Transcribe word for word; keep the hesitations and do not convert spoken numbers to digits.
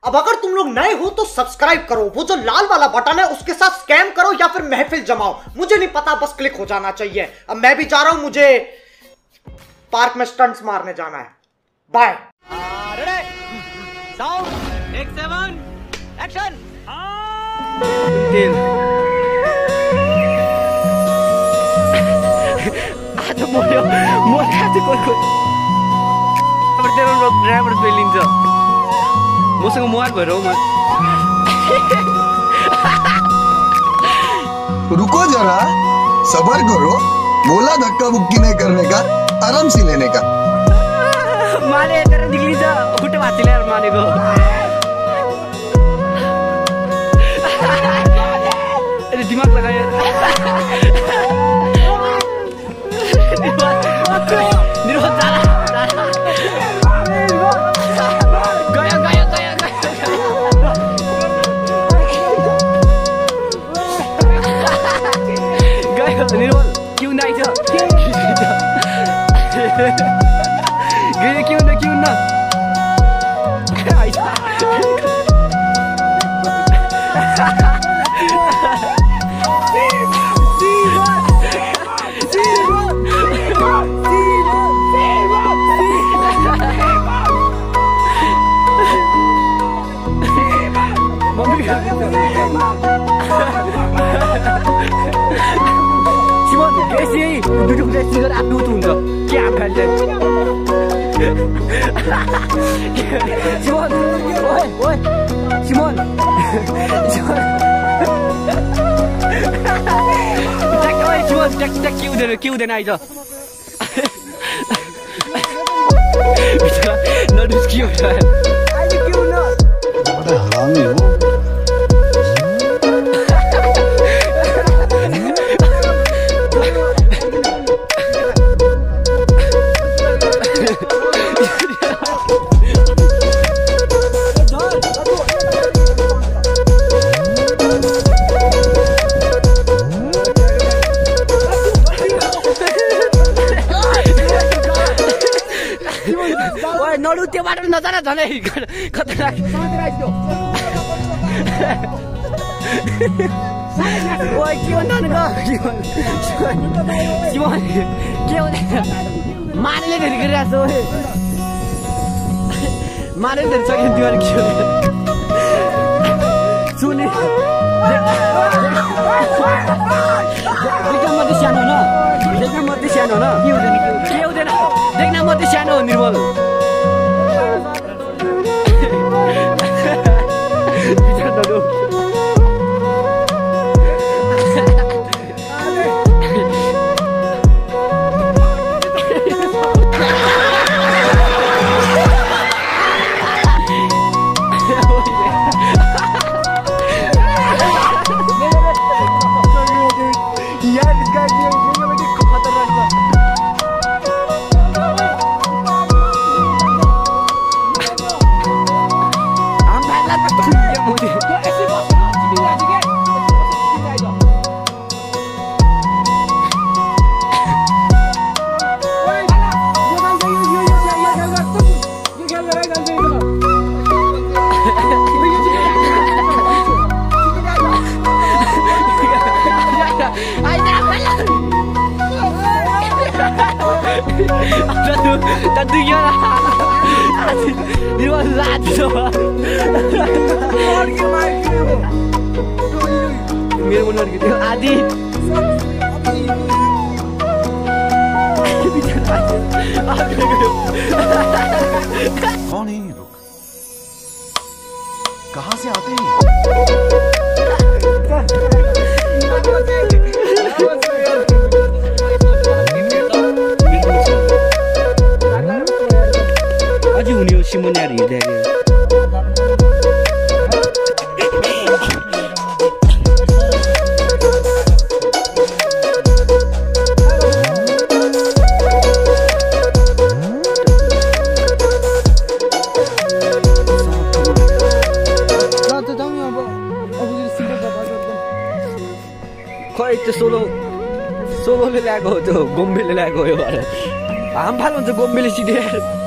अब अगर तुम लोग नए हो तो सब्सक्राइब करो, वो जो लाल वाला बटन है उसके साथ स्कैम करो या फिर महफिल जमाओ, मुझे नहीं पता, बस क्लिक हो जाना चाहिए। अब मैं भी जा रहा हूं, मुझे पार्क में स्टंट्स मारने जाना है। बाय। ड्राइभर पेलिन्छ मसँग मुहार भएर हो। रुको जरा, सबर करो, बोला धक्का बुक्की नहीं करने का, आराम से लेने का। माने तेरा निकली जा खुट्टे भाँचिले यार मानेको। अरे दिमाग लगायो। निर्भर जाला गयो गयो गयो गयो निर्मल क्यों नहीं छ गयो क्यों न क्यों न Simon, Gracie, duduk Gracie dengan aku tu enggak? Kiam kan dia? Simon, oi, oi, Simon, Simon. Tak oi, Simon, tak tak kiu dah, kiu dah naik dah. Bisa, nak dus kiu dah. Ayo kiu nak. बड़ा हरामी हो। नडु त्यो बाटो नजान झनै खतरनाक ओइ के भन्नु न जीवन के हुँदैन मानेले धेरै गरिरहेको छ मानेले धेरै सकिन त्यो के हो सुने देख्न मात्रै सानो न देख्न मात्रै सानो न के हुँदैन के हुँदैन देख्न मात्रै सानो हो निर्मल Tadu ya Dia lat semua Mir benar gitu Adi कौन है ये लोग? कहाँ से आते हैं? अझै हुने हो सिमोनियार हिँड्दै खै त्यो सोलो सोलोले ल्याएको हो त्यो गोम्बेले ल्याएको हो यो भएर हाम फाल हुन्छ गोम्बेले सिधै